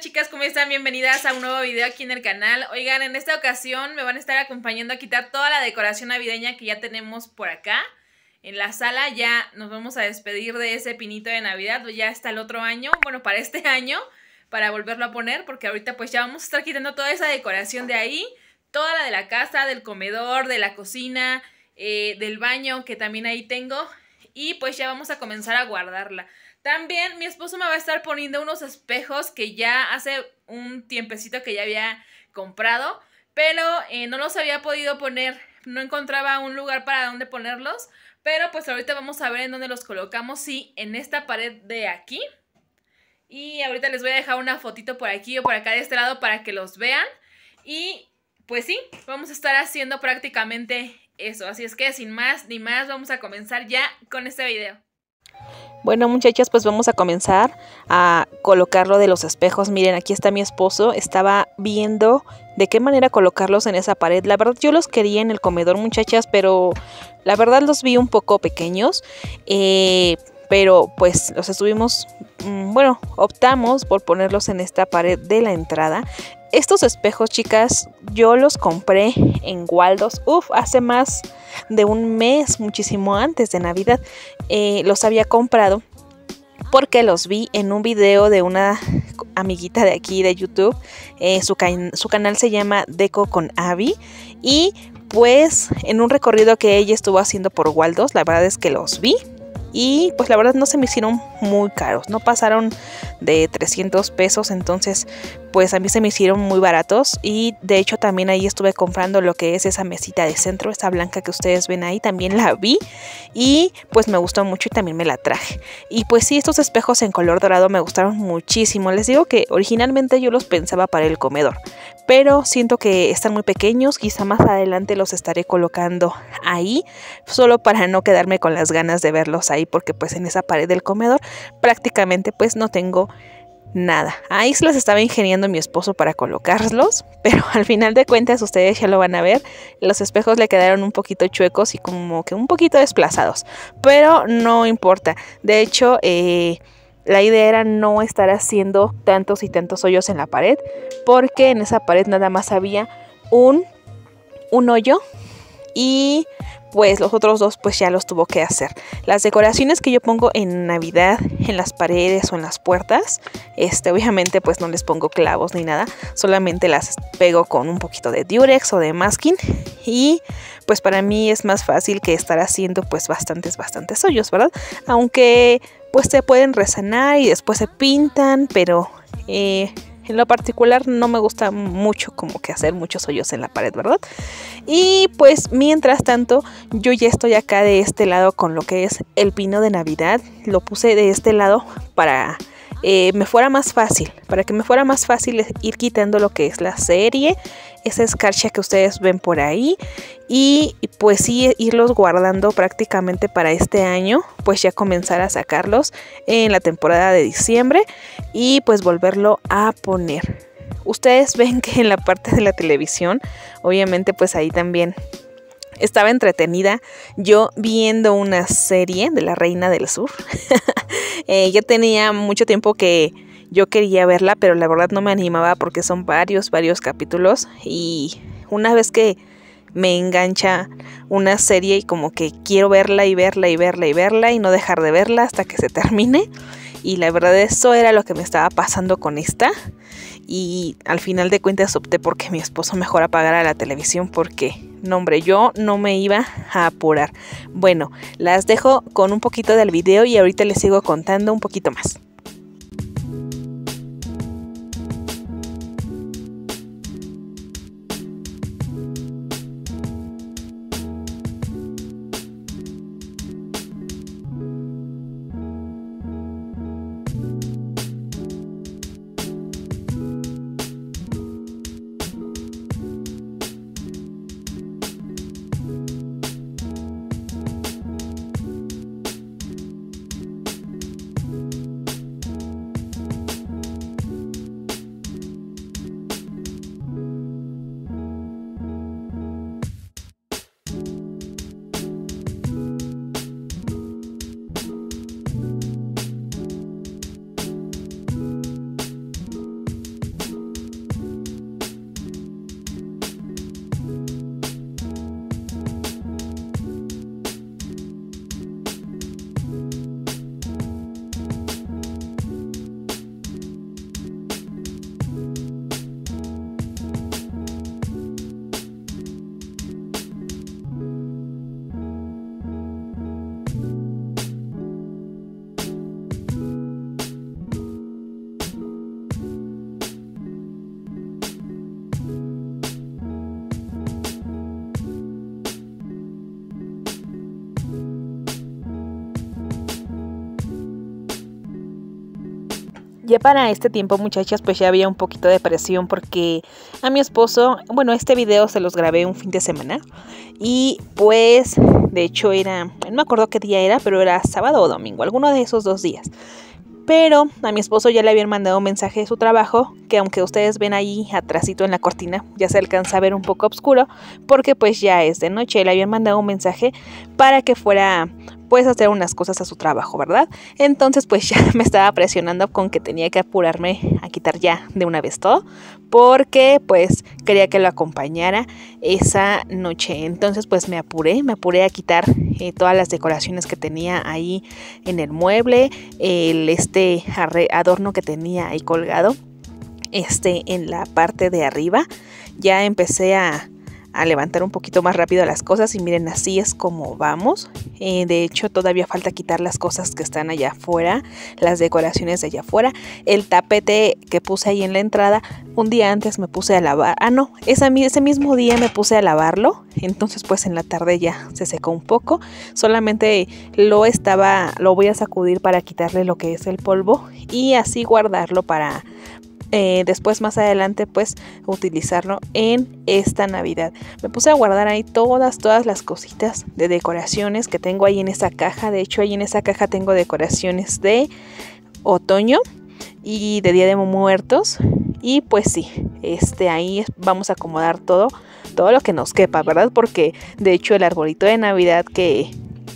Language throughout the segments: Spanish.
chicas? ¿Cómo están? Bienvenidas a un nuevo video aquí en el canal. Oigan, en esta ocasión me van a estar acompañando a quitar toda la decoración navideña que ya tenemos por acá en la sala. Ya nos vamos a despedir de ese pinito de Navidad, ya hasta el otro año, bueno, para este año, para volverlo a poner, porque ahorita pues ya vamos a estar quitando toda esa decoración de ahí, toda la de la casa, del comedor, de la cocina, del baño, que también ahí tengo, y pues ya vamos a comenzar a guardarla. También mi esposo me va a estar poniendo unos espejos que ya hace un tiempecito que ya había comprado, pero no los había podido poner, no encontraba un lugar para donde ponerlos, pero pues ahorita vamos a ver en dónde los colocamos, sí, en esta pared de aquí. Y ahorita les voy a dejar una fotito por aquí o por acá de este lado para que los vean. Y pues sí, vamos a estar haciendo prácticamente eso, así es que sin más ni más vamos a comenzar ya con este video. Bueno, muchachas, pues vamos a comenzar a colocar lo de los espejos. Miren, aquí está mi esposo, estaba viendo de qué manera colocarlos en esa pared. La verdad yo los quería en el comedor, muchachas, pero la verdad los vi un poco pequeños, pero pues los estuvimos, bueno, optamos por ponerlos en esta pared de la entrada. Estos espejos, chicas, yo los compré en Waldos, hace más de un mes, muchísimo antes de Navidad. Los había comprado porque los vi en un video de una amiguita de aquí de YouTube. Su canal se llama Deco con Abby, y pues en un recorrido que ella estuvo haciendo por Waldos, la verdad es que los vi. Y pues la verdad no se me hicieron muy caros, no pasaron de 300 pesos, entonces pues a mí se me hicieron muy baratos. Y de hecho también ahí estuve comprando lo que es esa mesita de centro, esta blanca que ustedes ven ahí, también la vi y pues me gustó mucho y también me la traje. Y pues sí, estos espejos en color dorado me gustaron muchísimo. Les digo que originalmente yo los pensaba para el comedor, pero siento que están muy pequeños, quizá más adelante los estaré colocando ahí, solo para no quedarme con las ganas de verlos ahí, porque pues en esa pared del comedor prácticamente pues no tengo nada. Ahí se los estaba ingeniando mi esposo para colocarlos, pero al final de cuentas ustedes ya lo van a ver, los espejos le quedaron un poquito chuecos y como que un poquito desplazados, pero no importa. De hecho, la idea era no estar haciendo tantos y tantos hoyos en la pared, porque en esa pared nada más había un hoyo y pues los otros dos pues ya los tuvo que hacer. Las decoraciones que yo pongo en Navidad en las paredes o en las puertas, obviamente pues no les pongo clavos ni nada, solamente las pego con un poquito de Durex o de masking, y pues para mí es más fácil que estar haciendo pues bastantes hoyos, ¿verdad? Aunque pues se pueden resanar y después se pintan, pero en lo particular no me gusta mucho como que hacer muchos hoyos en la pared, ¿verdad? Y pues mientras tanto yo ya estoy acá de este lado con lo que es el pino de Navidad. Lo puse de este lado para que me fuera más fácil ir quitando lo que es la serie, esa escarcha que ustedes ven por ahí, y pues sí irlos guardando prácticamente para este año, pues ya comenzar a sacarlos en la temporada de diciembre y pues volverlo a poner. Ustedes ven que en la parte de la televisión, obviamente pues ahí también estaba entretenida yo viendo una serie de La Reina del Sur. Ya tenía mucho tiempo que yo quería verla, pero la verdad no me animaba porque son varios capítulos, y una vez que me engancha una serie y como que quiero verla y verla y no dejar de verla hasta que se termine. Y la verdad eso era lo que me estaba pasando con esta, y al final de cuentas opté porque mi esposo mejor apagara la televisión, porque no, hombre, yo no me iba a apurar. Bueno, las dejo con un poquito del video y ahorita les sigo contando un poquito más. Ya para este tiempo, muchachas, pues ya había un poquito de presión porque a mi esposo, bueno, este video se los grabé un fin de semana y pues de hecho era, no me acuerdo qué día era, pero era sábado o domingo, alguno de esos 2 días. Pero a mi esposo ya le habían mandado un mensaje de su trabajo, que aunque ustedes ven ahí atrásito en la cortina, ya se alcanza a ver un poco oscuro, porque pues ya es de noche. Le habían mandado un mensaje para que fuera pues a hacer unas cosas a su trabajo, ¿verdad? Entonces pues ya me estaba presionando con que tenía que apurarme a quitar ya de una vez todo, porque pues quería que lo acompañara esa noche. Entonces pues me apuré a quitar todas las decoraciones que tenía ahí en el mueble, el adorno que tenía ahí colgado en la parte de arriba. Ya empecé a levantar un poquito más rápido las cosas y miren, así es como vamos. De hecho todavía falta quitar las cosas que están allá afuera, las decoraciones de allá afuera, el tapete que puse ahí en la entrada. Un día antes me puse a lavar, ese mismo día me puse a lavarlo, entonces pues en la tarde ya se secó un poco, solamente lo voy a sacudir para quitarle lo que es el polvo y así guardarlo para después más adelante pues utilizarlo en esta Navidad. Me puse a guardar ahí todas las cositas de decoraciones que tengo ahí en esa caja. De hecho ahí en esa caja tengo decoraciones de otoño y de Día de Muertos. Y pues sí, ahí vamos a acomodar todo lo que nos quepa, ¿verdad? Porque de hecho el arbolito de Navidad que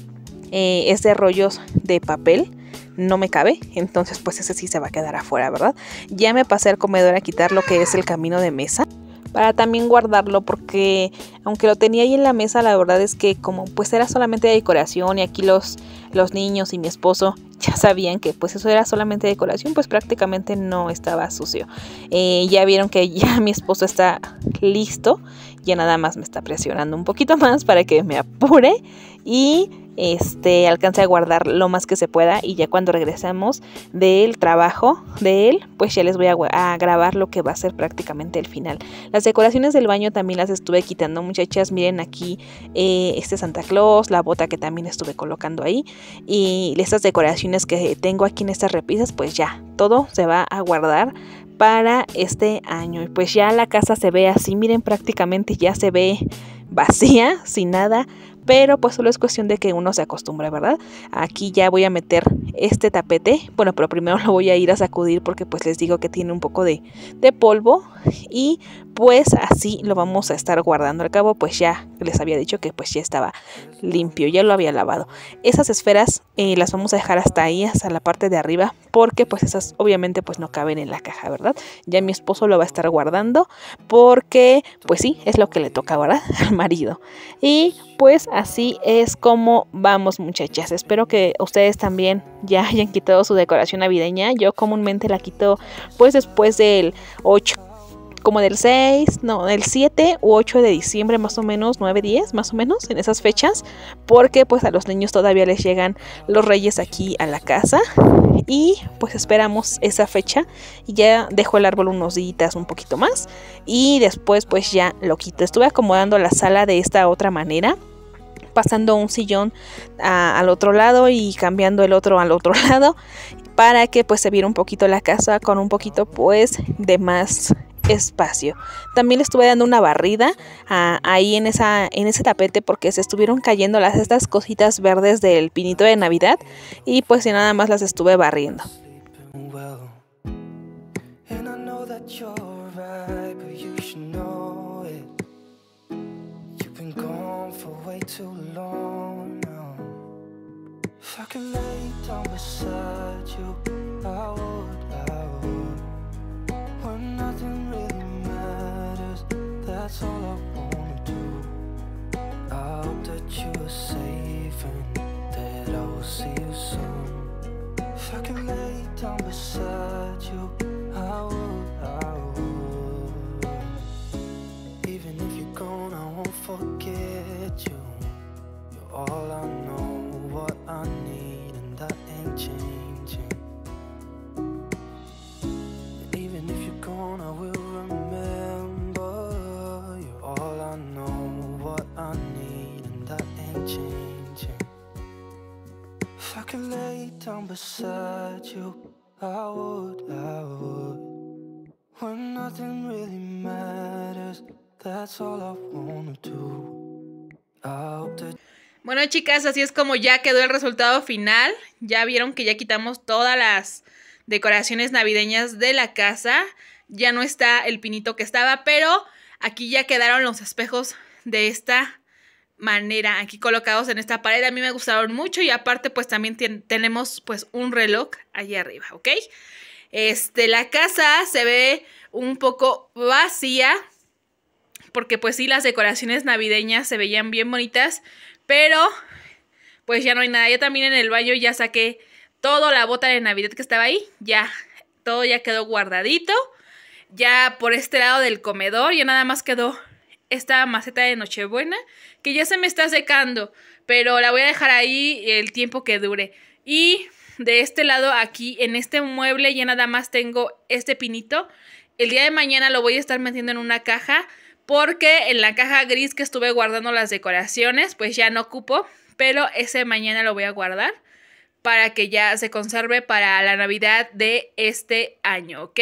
es de rollos de papel no me cabe, entonces pues ese sí se va a quedar afuera, ¿verdad? Ya me pasé al comedor a quitar lo que es el camino de mesa para también guardarlo, porque aunque lo tenía ahí en la mesa, la verdad es que como pues era solamente decoración y aquí los niños y mi esposo ya sabían que pues eso era solamente decoración, pues prácticamente no estaba sucio. Ya vieron que ya mi esposo está listo, ya nada más me está presionando un poquito más para que me apure y alcance a guardar lo más que se pueda, y ya cuando regresemos del trabajo de él, pues ya les voy a grabar lo que va a ser prácticamente el final. Las decoraciones del baño también las estuve quitando, muchachas. Miren aquí Santa Claus, la bota que también estuve colocando ahí, y estas decoraciones que tengo aquí en estas repisas, pues ya todo se va a guardar para este año. Y pues ya la casa se ve así, miren, prácticamente ya se ve vacía, sin nada, pero pues solo es cuestión de que uno se acostumbre, ¿verdad? Aquí ya voy a meter este tapete, bueno, pero primero lo voy a ir a sacudir porque pues les digo que tiene un poco de polvo, y pues así lo vamos a estar guardando. Al cabo pues ya les había dicho que pues ya estaba limpio, ya lo había lavado. Esas esferas las vamos a dejar hasta ahí, hasta la parte de arriba, porque pues esas obviamente pues no caben en la caja, ¿verdad? Ya mi esposo lo va a estar guardando porque pues sí, es lo que le toca, ¿verdad? Al marido. Y pues así es como vamos, muchachas. Espero que ustedes también ya hayan quitado su decoración navideña. Yo comúnmente la quito pues después del 8, como del 7 u 8 de diciembre, más o menos, 9, 10, más o menos, en esas fechas, porque pues a los niños todavía les llegan los reyes aquí a la casa, y pues esperamos esa fecha, y ya dejo el árbol unos días, un poquito más, y después pues ya lo quito. Estuve acomodando la sala de esta otra manera, pasando un sillón al otro lado y cambiando el otro al otro lado, para que pues se viera un poquito la casa con un poquito pues de más espacio. También le estuve dando una barrida ahí en ese tapete, porque se estuvieron cayendo estas cositas verdes del pinito de Navidad, y pues ya nada más las estuve barriendo. That's all I wanna do. I hope that you are safe and that I will see you soon. If I can lay down beside you, I would. Even if you're gone, I won't forget you. You're all I know, what I need, and that ain't changing. And even if you're gone, I will remember. All I know, what I need, and that ain't changing. If I could lay down beside you, I would. When nothing really matters, that's all I wanna do. I hope that. Bueno, chicas, así es como ya quedó el resultado final. Ya vieron que ya quitamos todas las decoraciones navideñas de la casa. Ya no está el pinito que estaba, pero aquí ya quedaron los espejos de esta manera, aquí colocados en esta pared. A mí me gustaron mucho y aparte pues también tenemos pues un reloj allí arriba, ¿ok? La casa se ve un poco vacía porque pues sí, las decoraciones navideñas se veían bien bonitas, pero pues ya no hay nada. Yo también en el baño ya saqué toda la bota de Navidad que estaba ahí, ya todo ya quedó guardadito. Ya por este lado del comedor ya nada más quedó esta maceta de Nochebuena que ya se me está secando, pero la voy a dejar ahí el tiempo que dure. Y de este lado aquí en este mueble ya nada más tengo este pinito. El día de mañana lo voy a estar metiendo en una caja porque en la caja gris que estuve guardando las decoraciones pues ya no ocupo, pero ese mañana lo voy a guardar para que ya se conserve para la Navidad de este año, ¿ok?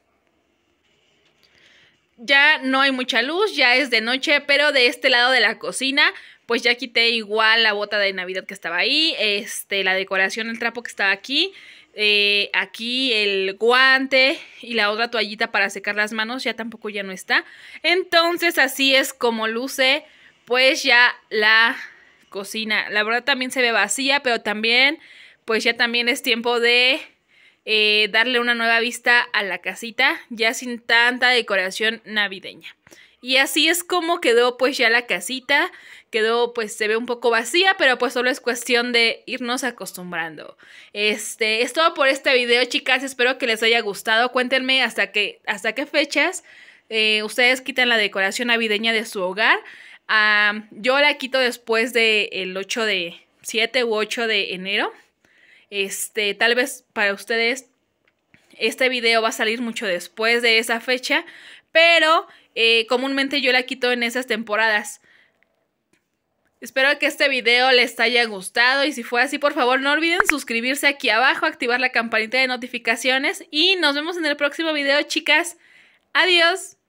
Ya no hay mucha luz, ya es de noche, pero de este lado de la cocina pues ya quité igual la bota de Navidad que estaba ahí, la decoración, el trapo que estaba aquí, aquí el guante y la otra toallita para secar las manos ya tampoco ya no está. Entonces así es como luce pues ya la cocina. La verdad también se ve vacía, pero también pues ya también es tiempo de darle una nueva vista a la casita, ya sin tanta decoración navideña. Y así es como quedó pues ya la casita. Quedó pues se ve un poco vacía, pero pues solo es cuestión de irnos acostumbrando. Es todo por este video, chicas. Espero que les haya gustado. Cuéntenme hasta qué fechas ustedes quitan la decoración navideña de su hogar. Yo la quito después del 7 u 8 de enero. Tal vez para ustedes este video va a salir mucho después de esa fecha, pero comúnmente yo la quito en esas temporadas. Espero que este video les haya gustado y si fue así, por favor no olviden suscribirse aquí abajo, activar la campanita de notificaciones y nos vemos en el próximo video, chicas. Adiós.